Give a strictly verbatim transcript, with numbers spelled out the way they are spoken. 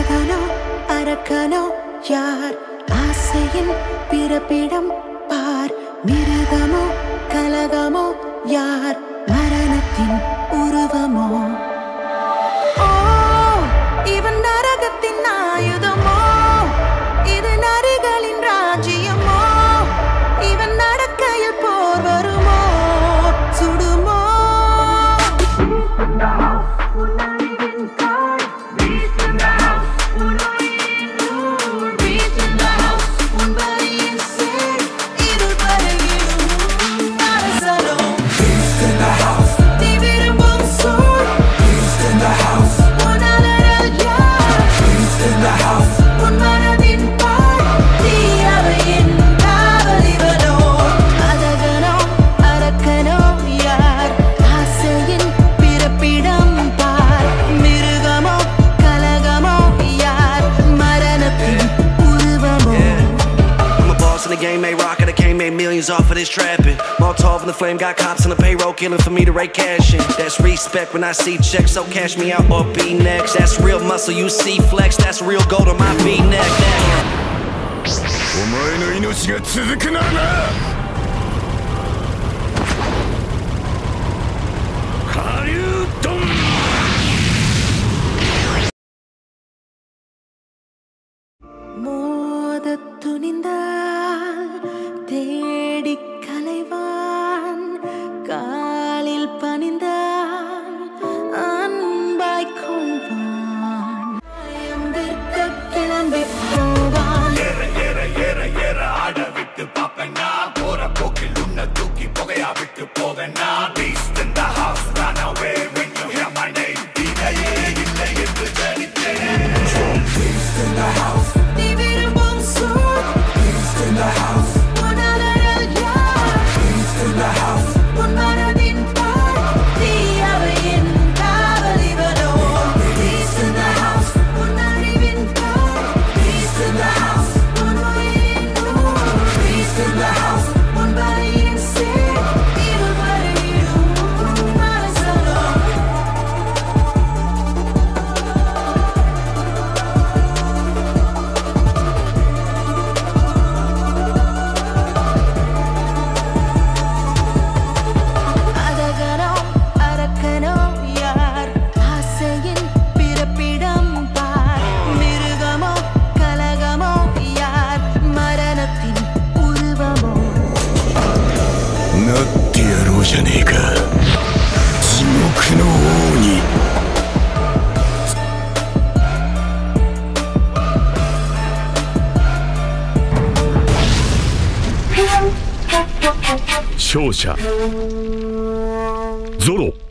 அரகனோ அரக்கனோ யார் ஆசையின் பிறப்பிடம் பார் மிருகமோ கலகமோ யார் மரணத்தின் உருவமோ ஓ இவன் நரகத்தின் ஆயுதமோ இது நரிகளின் ராஜ்யமோ இவன் நடக்கையில் போர் வருமோ சுடுமோ off of this trapping. Molotov in the flame, got cops on the payroll, killing for me to rake cash in. That's respect when I see checks, so cash me out or be next. That's real muscle, you see flex, that's real gold on my V-neck. காலில் பணிந்தான் அன்பாய் கொள்வான் விற்க கிளம்பி போவான் ஏற ஏற ஏற ஏற ஆட விட்டு பாப்பேன்னா போற போக்கில் உன்னை தூக்கி புகையா விட்டு போவேன்னா beast in the house run away when you hear my name இதையே இல்லை என்று ஜனித்தேன் beast in the house நீ விரும்பும் சூட் beast in the house உணரல் யார் beast in the house勝者ゾロ。